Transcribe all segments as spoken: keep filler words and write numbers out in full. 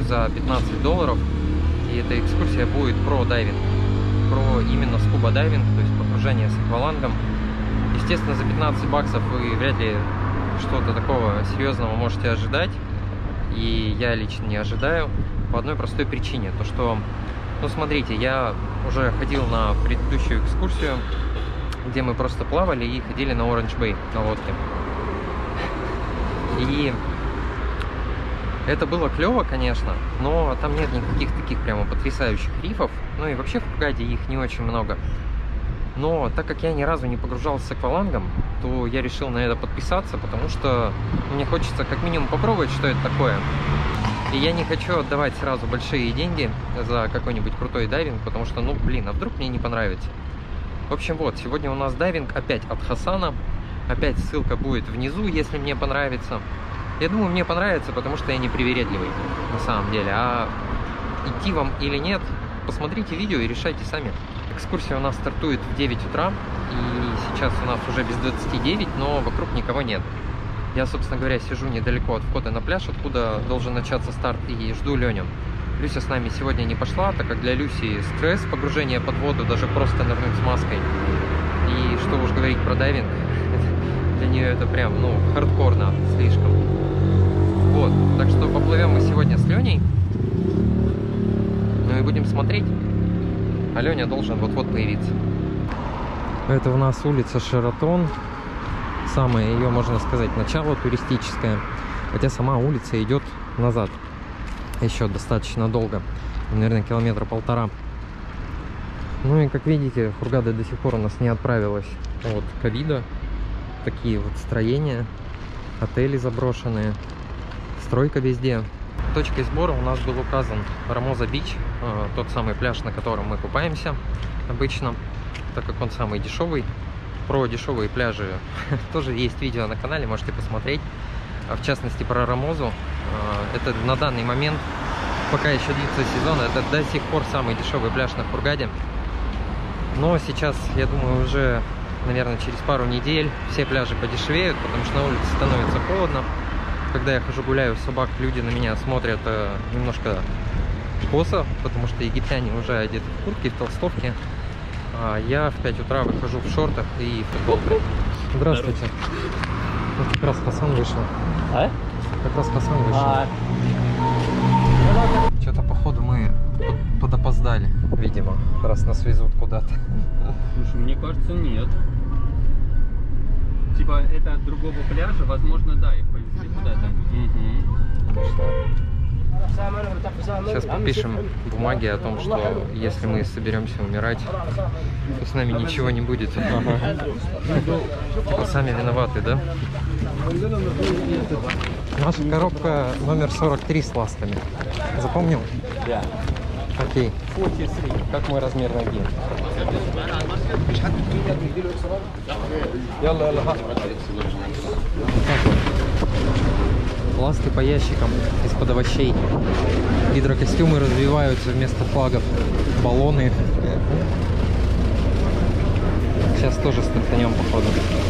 за пятнадцать долларов. И эта экскурсия будет про дайвинг, про именно скуба дайвинг, то есть погружение с аквалангом. Естественно, за пятнадцать баксов вы вряд ли что-то такого серьезного можете ожидать. И я лично не ожидаю по одной простой причине. То, что, ну смотрите, я уже ходил на предыдущую экскурсию, где мы просто плавали и ходили на Оранж Бэй на лодке. И это было клево, конечно, но там нет никаких таких прямо потрясающих рифов. Ну и вообще в Хургаде их не очень много. Но так как я ни разу не погружался с аквалангом, то я решил на это подписаться, потому что мне хочется как минимум попробовать, что это такое. И я не хочу отдавать сразу большие деньги за какой-нибудь крутой дайвинг, потому что, ну, блин, а вдруг мне не понравится. В общем, вот, сегодня у нас дайвинг опять от Хасана. Опять ссылка будет внизу, если мне понравится. Я думаю, мне понравится, потому что я не привередливый, на самом деле. А идти вам или нет, посмотрите видео и решайте сами. Экскурсия у нас стартует в девять утра, и сейчас у нас уже без двадцати девяти, но вокруг никого нет. Я, собственно говоря, сижу недалеко от входа на пляж, откуда должен начаться старт, и жду Леню. Люся с нами сегодня не пошла, так как для Люси стресс, погружение под воду, даже просто нырнуть с маской. И что уж говорить про дайвинг, для нее это прям, ну, хардкорно слишком. Вот, так что поплывем мы сегодня с Леней. Ну и будем смотреть. А Леня должен вот-вот появиться. Это у нас улица Шератон. Самое ее, можно сказать, начало туристическое. Хотя сама улица идет назад. Еще достаточно долго. Наверное, километра полтора. Ну и, как видите, Хургада до сих пор у нас не отправилась от ковида. Такие вот строения. Отели заброшенные. Стройка везде. Точкой сбора у нас был указан Рамоза Бич, э, тот самый пляж, на котором мы купаемся обычно, так как он самый дешевый. Про дешевые пляжи тоже есть видео на канале, можете посмотреть. А в частности про Рамозу. Э, это на данный момент, пока еще длится сезон, это до сих пор самый дешевый пляж на Хургаде. Но сейчас, я думаю, уже, наверное, через пару недель все пляжи подешевеют, потому что на улице становится холодно. Когда я хожу гуляю собак, люди на меня смотрят э, немножко косо, потому что египтяне уже одеты в куртки, в толстовке. А я в пять утра выхожу в шортах и футболке. Здравствуйте. Вот как раз Хасан вышел. А? Как раз Хасан вышел. А... Что-то походу мы под, подопоздали, видимо, раз нас везут куда-то. Слушай, мне кажется, нет. Типа это от другого пляжа, возможно, да, их повезли куда-то. Угу. Сейчас подпишем бумаги о том, что если мы соберемся умирать, то с нами ничего не будет. Типа сами виноваты, да? Наша коробка номер сорок три с ластами. Запомнил? Да. Окей. Как мой размер ноги? Ласты по ящикам из-под овощей. Гидрокостюмы развиваются вместо флагов. Баллоны. Сейчас тоже стартанем, походу.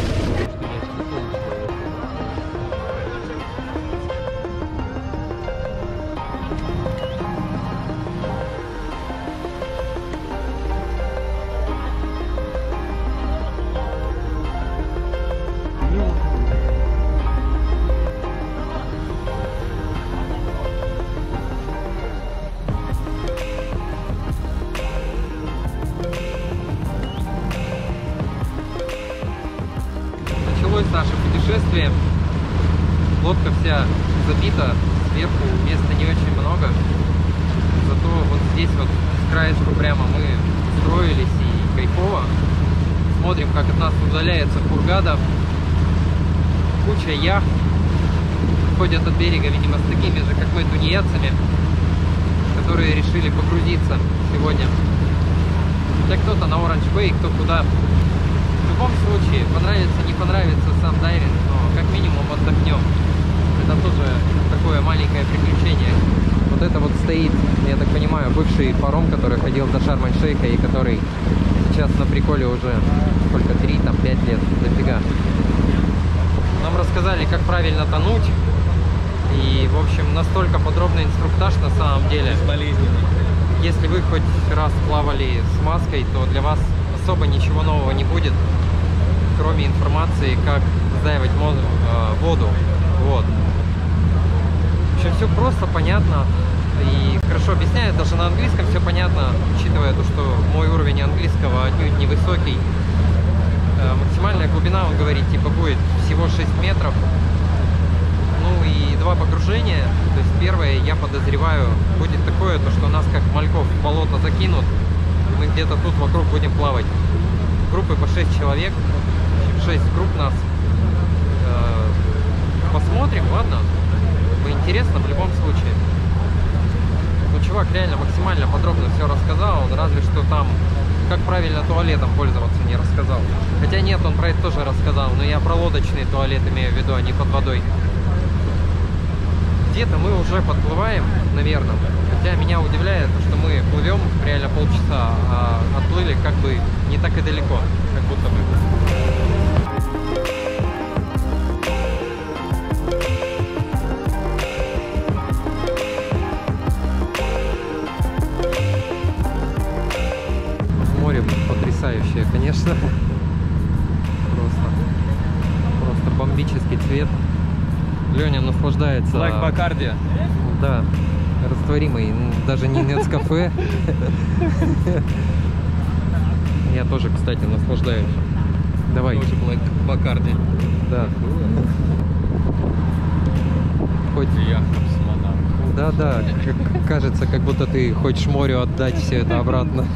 Наше путешествие. Лодка вся забита, сверху места не очень много. Зато вот здесь вот с краешку прямо мы строились и кайфово. Смотрим, как от нас удаляется Хургада. Куча яхт ходят от берега, видимо, с такими же, как мы, тунеядцами, которые решили погрузиться сегодня. Хотя кто-то на Оранж Бэй, кто куда. В любом случае, понравится, не понравится сам дайвинг, но как минимум отдохнем. Это тоже такое маленькое приключение. Вот это вот стоит, я так понимаю, бывший паром, который ходил до Шарм-эль-Шейха и который сейчас на приколе уже сколько, три, там, пять лет, дофига. Нам рассказали, как правильно тонуть. И, в общем, настолько подробный инструктаж на самом деле. Если вы хоть раз плавали с маской, то для вас особо ничего нового не будет, кроме информации, как сдаивать воду. Вот. В общем, все просто, понятно и хорошо объясняет. Даже на английском все понятно, учитывая то, что мой уровень английского отнюдь невысокий. Максимальная глубина, он говорит, типа будет всего шесть метров. Ну и два погружения. То есть первое, я подозреваю, будет такое, то что нас как мальков в болото закинут, и мы где-то тут вокруг будем плавать. Группы по шесть человек, шесть групп нас. Посмотрим, ладно? Интересно в любом случае. Ну, чувак реально максимально подробно все рассказал, разве что там, как правильно туалетом пользоваться, не рассказал. Хотя нет, он про это тоже рассказал, но я про лодочный туалет имею в виду, а не под водой. Где-то мы уже подплываем, наверное. Хотя меня удивляет, что мы плывем реально полчаса, а отплыли как бы не так и далеко, как будто бы. Море потрясающее, конечно. Просто, просто бомбический цвет. Леня наслаждается. Лайк Бакарди. Да, растворимый, даже не Нескафе. Я тоже, кстати, наслаждаюсь. Давай. Тоже Блэк Бакарди. Да. Хоть я космонавт. Да, да. Кажется, как будто ты хочешь морю отдать все это обратно.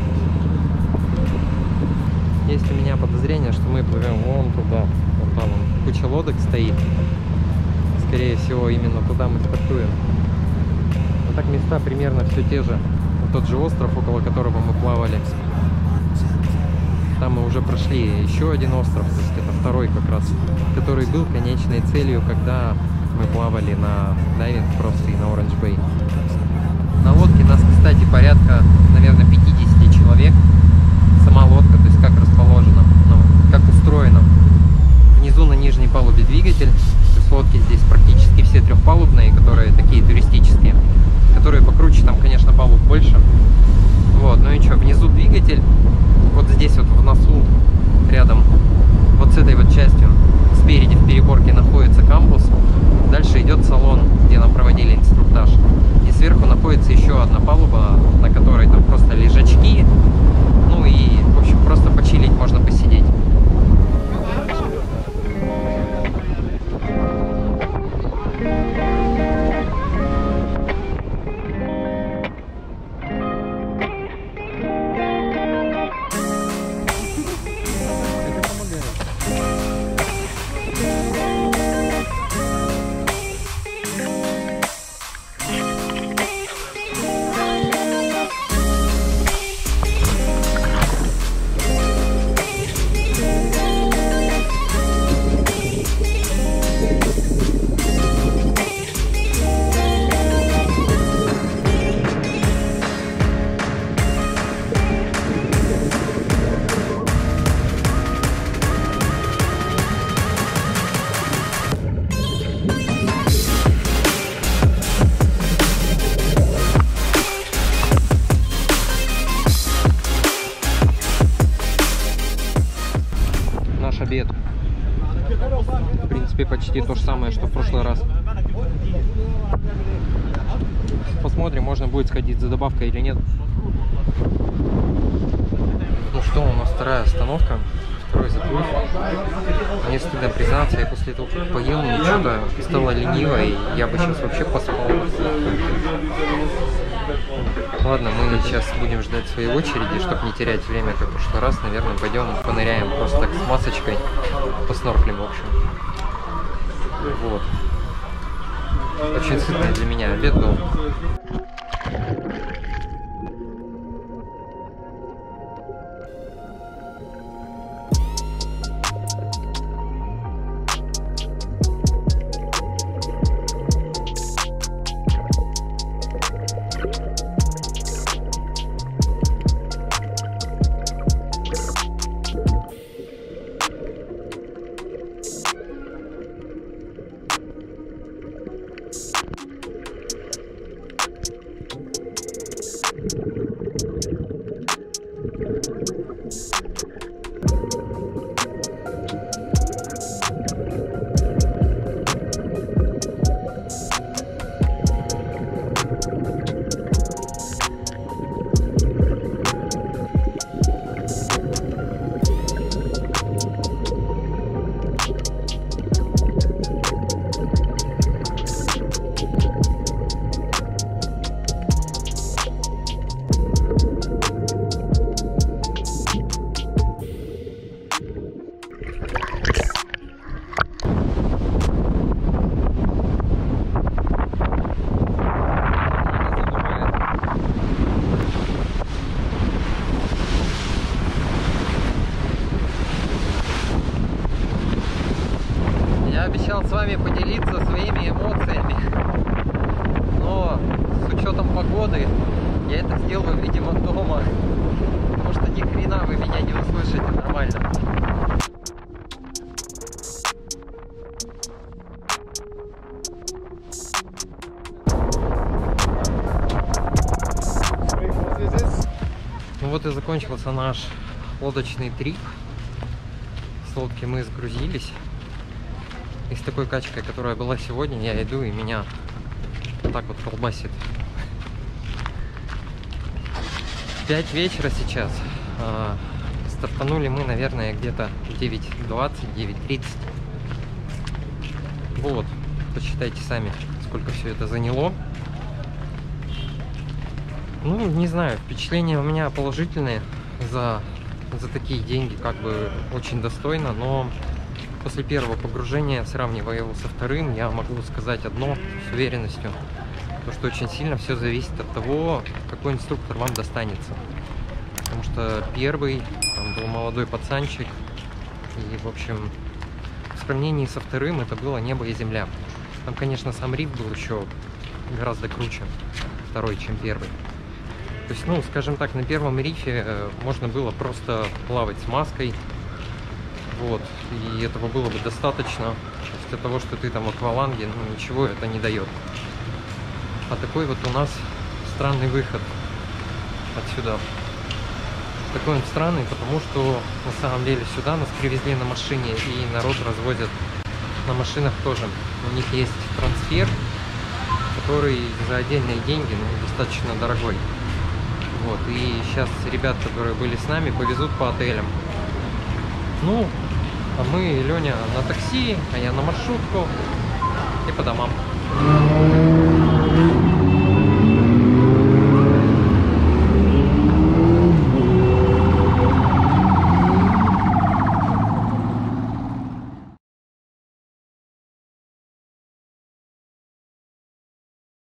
Есть у меня подозрение, что мы плывем вон туда. Вон там вон куча лодок стоит. Скорее всего, именно туда мы стартуем. А так места примерно все те же. Вот тот же остров, около которого мы плавали. Там мы уже прошли еще один остров, то есть это второй как раз, который был конечной целью, когда мы плавали на дайвинг просто и на Оранж Бэй. На лодке нас, кстати, порядка, наверное, пятьдесят человек. Сама лодка, то есть как расположена, ну, как устроена. Внизу на нижней палубе двигатель. То есть лодки здесь практически все трехпалубные, которые такие туристические. Которые покруче, там, конечно, палуб больше. Вот, ну и что, внизу двигатель. Вот здесь вот в носу, рядом, вот с этой вот частью, спереди в переборке находится камбус. Дальше идет салон, где нам проводили инструктаж. И сверху находится еще одна палуба, на которой там просто лежачки. Ну и, в общем, просто почилить, можно посидеть. Обед. В принципе, почти то же самое, что в прошлый раз. Посмотрим, можно будет сходить за добавкой или нет. Ну что, у нас вторая остановка, второй заплыв. Мне стыдно признаться, я после того, как поел, мне что-то стало лениво, и я бы сейчас вообще поспал. Ладно, мы сейчас будем ждать своей очереди, чтобы не терять время, как в прошлый раз. Наверное, пойдем поныряем просто так с масочкой, поснорклим, в общем. Вот. Очень сытный для меня обед был. вами поделиться своими эмоциями. Но с учетом погоды я это сделаю, видимо, дома. Потому что ни хрена вы меня не услышите нормально. Ну вот и закончился наш лодочный трип. С лодки мы сгрузились. И с такой качкой, которая была сегодня, я иду и меня вот так вот колбасит. пять вечера сейчас. А, стартанули мы, наверное, где-то девять двадцать, девять тридцать. Вот, посчитайте сами, сколько все это заняло. Ну, не знаю, впечатления у меня положительные. За, за такие деньги как бы очень достойно, но после первого погружения, сравнивая его со вторым, я могу сказать одно с уверенностью. То, что очень сильно все зависит от того, какой инструктор вам достанется. Потому что первый, там был молодой пацанчик, и, в общем, в сравнении со вторым это было небо и земля. Там, конечно, сам риф был еще гораздо круче, второй, чем первый. То есть, ну, скажем так, на первом рифе можно было просто плавать с маской. Вот, и этого было бы достаточно. Для того, что ты там в акваланге, ну, ничего это не дает. А такой вот у нас странный выход отсюда. Такой он странный, потому что на самом деле сюда нас привезли на машине, и народ развозят на машинах тоже. У них есть трансфер, который за отдельные деньги, ну, достаточно дорогой. Вот, и сейчас ребят, которые были с нами, повезут по отелям. Ну, а мы, Леня, на такси, а я на маршрутку и по домам.